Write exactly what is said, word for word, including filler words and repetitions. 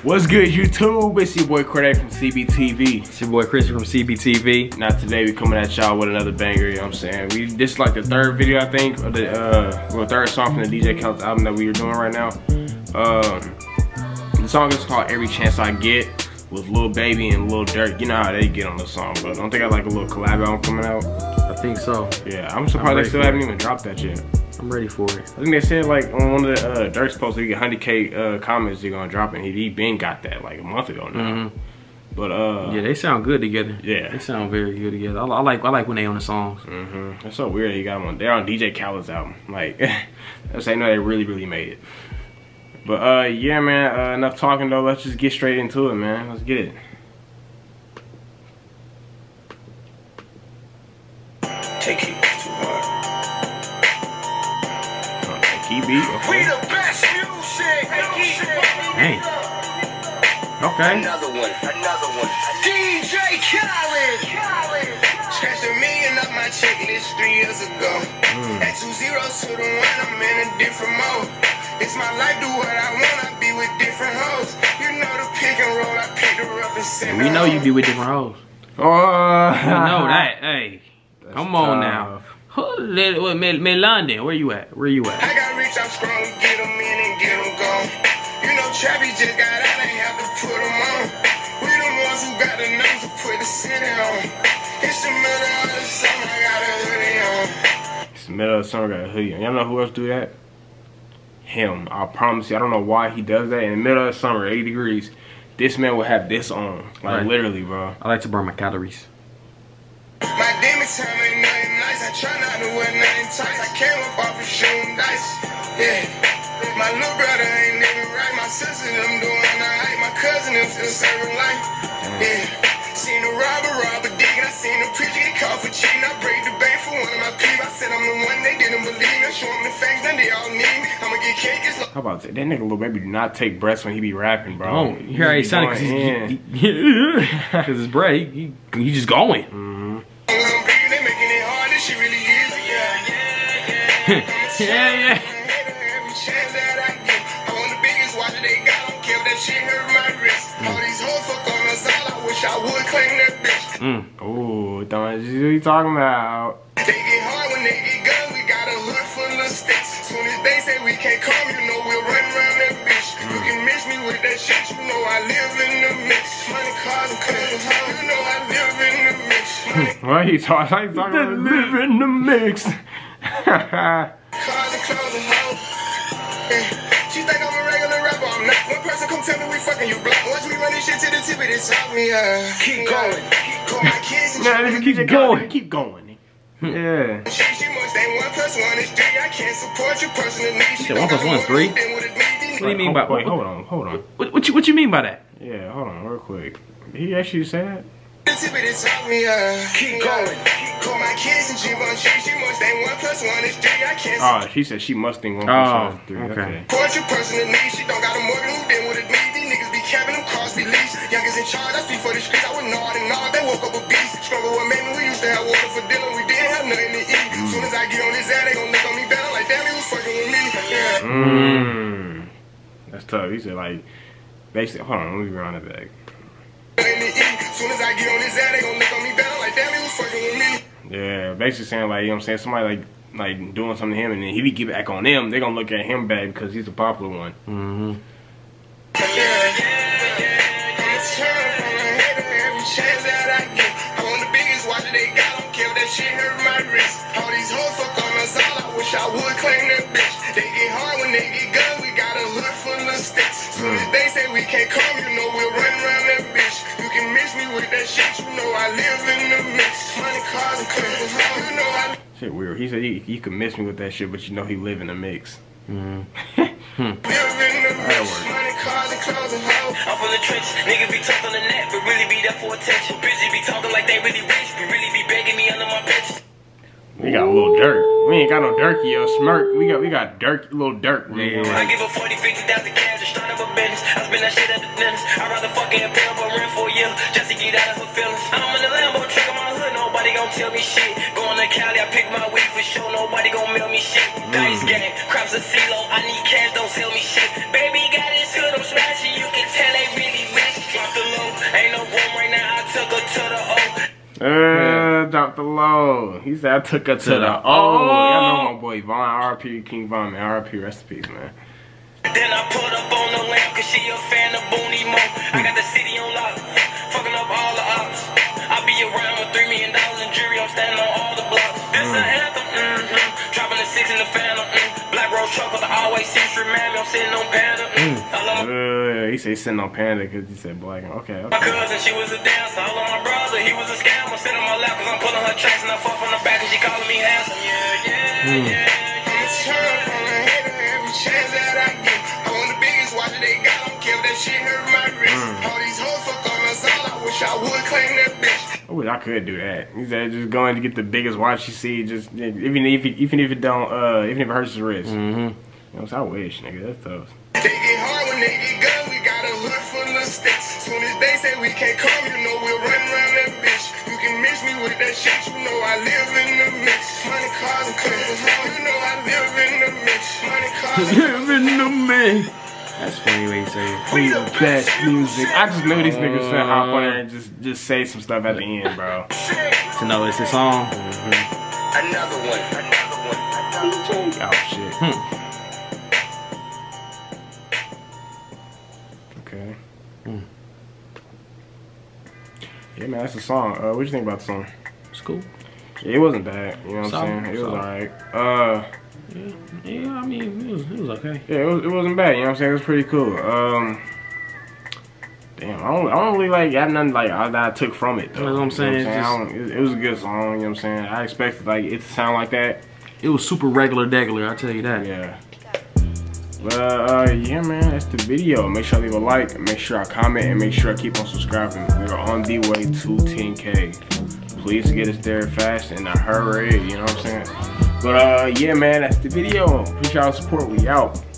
What's good, YouTube? It's your boy Cordae from C B T V. It's your boy Chris from C B T V. Now today we coming at y'all with another banger, you know what I'm saying? We This is like the third video, I think, or the uh, well, third song from the D J Khaled album that we are doing right now. Um, the song is called Every Chance I Get with Lil Baby and Lil Durk. You know how they get on the song, but don't they got like a little collab album coming out? I think so. Yeah, I'm surprised I'm they still haven't even dropped that yet. I'm ready for it. I think they said like on one of the uh, Durk's posts, he get one hundred K uh, comments, they're gonna drop it. He, he been got that like a month ago now. Mm-hmm. But uh, yeah, they sound good together. Yeah, they sound very good together. I, I like I like when they on the songs. Mm-hmm. That's so weird. He got them on. They're on D J Khaled's album. Like, that's how you know they really really made it. But uh, yeah, man. Uh, enough talking though. Let's just get straight into it, man. Let's get it. Take it too hard. Key beat. Okay. We the best music. Hey. Okay. Another one. Another one. D J Khaled. Scratched a million up my checklist three years ago. Mm. At two zeros to the one, I'm in a different mode. It's my life, do what I want. I be with different hoes. You know the pick and roll. I picked her up and sent her. We know you be with different hoes. Oh, we know that. Hey. That's Come on tough. now. London, where you at? Where you at? I got rich, I'm strong, get them in and get them gone. You know, Trappy just got out, ain't have to put them on. We the ones who got the names to put the city on. It's the middle of the summer, I got a hoodie on. It's the middle of the summer, I got a hoodie on. Y'all know who else do that? Him. I promise you, I don't know why he does that. In the middle of the summer, eighty degrees, this man will have this on. Like, right. Literally, bro. I like to burn my calories. My demon time ain't nothing nice. I try not to wear nothing tight. I came up off of shooting dice. Yeah. My little brother ain't living right. My sister them doing alright. My cousin them still serving life. Yeah. Seen a robber rob a dig. I seen a preacher get caught for cheating. I break the bank for one of my people. I said I'm the one they didn't believe me. Show them the things that they all need me. I'ma get cake. How about that? That nigga Lil Baby do not take breaths when he be rapping, bro. Oh, you hear how he sounded? Because his breath, he, he, he just going. Mm-hmm. Yeah, yeah. Every chance that I get, I want the biggest watch they got. I don't care if that shit hurt my wrist. All these hoes fuck on us all. I wish I would claim that bitch. Mm. Ooh, don't you what you talking about? They get hard when they get gun. We got a hood full of sticks. Soon as they say we can't come, you know we'll run around that bitch. Mm. You can miss me with that shit. You know I live in the mix. Money, cars, and clothes. You know I live in the mix. Why he talking? Why he talking about live in the mix? Cars and clothes and hoes. She think I'm a regular rapper, I'm not. One person come tell me we fucking you block. Once we run this shit to the tip, it taught me, uh, keep going. Call my kids and nah, keep it going. Keep going. Yeah. She, she must ain't one plus one is three. I can't support your personal needs. You said one plus one is three? What do you mean by wait, hold on, hold on. What, what, you, what you mean by that? Yeah, hold on, real quick. Did he actually say that? Me, uh, keep going. Call my kids and she won't change. She must ain't one plus one is three. I can't. Oh, she said she must think one plus oh, one is three. Okay. Support your personal needs. She don't got a mortgage. Who then would it be? These niggas be capping them cars be leased. Youngest in charge. I speak for the streets. I would nod and nod. They woke up a beast. Struggle with maybe we used to have water for dinner. We didn't have nothing to eat. Mm. Soon as I get on his ass, they gon' look on me down like damn, he was fucking with me. Yeah. Mm. That's tough. He said like basically. Hold on, let me run it back. Soon as I get on his ass, they gon' look on me down like damn, he was fucking with me. Yeah, basically saying like, you know what I'm saying, somebody like like doing something to him and then he be get back on them, they gonna look at him bad because he's the popular one. Mm-hmm. Yeah, yeah, yeah. I'm a turn from a hater every chance that I get. I want the biggest watch they got. I don't care if that shit hurt my wrist. All these hoes fuck on us all. I wish I would claim that bitch. They get hard when they get gun. We got a hood full of sticks. Soon as they say we can't come, you know we'll run around that bitch. You can miss me with that shit. You know I live in the mix. Money, cars, and clothes. You know I. Shit weird. He said you, you can miss me with that shit, but you know he live in the mix. Mm. Hmm. Live in the mix. Money, cars, and clothes and hoes. I'm from the trench. Niggas be tough on the net, but really be there for attention. Busy be talking like they really rich, but really be begging me under my pitch. We got a little Durk. We ain't got no Durky or smirk. We got we got Durk, little Durk. Yeah. I give a forty, fifty thousand cash to start up a business. I spend that shit at the dentist. I'd rather fucking pay up a rent for a year just to get out of her feelings. I'm in the Lambo truck in my hood. Nobody gon' tell me shit. Going to Cali, I pick my weed for sure. Nobody gon' mail me shit. Dice game, crops a CeeLo. I need cash, don't sell me shit. Baby got his hood, I'm smashing. You can tell they real. the low. He said I took her to, to the, the oh. Y'all know my boy Von. R I P King Von, man. R I P rest in peace, man. Then I put up on the lamp cause she a fan of Booney Mo. I got the city on lock, fucking up all the ops. I be around with three million dollars in jury, I'm standing on all the blocks. This mm. an anthem, mm-hmm. Dropping the six in the phantom, mm. Black Rose truck with the always seems to remind me I'm sitting on Panda. Mm. I love my uh, he said he's sitting on Panda because he said black. Okay, okay. My cousin, she was a dancer. I love my brother, he was a scammer. Sitting on my lap cause I'm pulling her tracks and I fuck from the back and she calling me handsome. Yeah, yeah, mm. yeah. I'm a turn from the hater every chance that I get. I want the biggest watch that they got. I don't care if that shit hurt my wrist. Mm. All these hoes fuck on us all. I wish I would claim that bitch. I wish I could do that. He said just going to get the biggest watch you see, just even if it, even if it don't, uh, even if it hurts his wrist. Mm-hmm. You know, so I wish, nigga, that's tough. They get hard when they get gun. We got a hood full of sticks. Soon as they say we can't come, you know we'll run around that bitch. You can mix me with that shit, you know I live in the mix. Money, cars, and clothes, you know I live in the mix. Money, cars, live in the mix. That's funny way you say it. We the best music. I just knew these niggas finna hop on there and just, just say some stuff at the end, bro. To know it's a song. Mm-hmm. Another one. Another one. Oh, shit. Hmm. Okay. Hmm. Yeah, man, that's a song. Uh, what you think about the song? It's cool. Yeah, it wasn't bad. You know what Solid. I'm saying? It was Solid. alright. Uh... Yeah, yeah, I mean, it was, it was okay. Yeah, it, was, it wasn't bad, you know what I'm saying? It was pretty cool. Um, damn, I don't, I don't really like, got nothing like that I took from it, though. That's what I'm saying. You know what I'm saying? Just, it, it was a good song, you know what I'm saying? I expected like it to sound like that. It was super regular degular, I'll tell you that. Yeah. But, uh, yeah, man, that's the video. Make sure I leave a like, make sure I comment, and make sure I keep on subscribing. We are on the way to ten K. Please get us there fast and a hurry, you know what I'm saying? But uh, yeah, man, that's the video. Appreciate y'all's support. We out.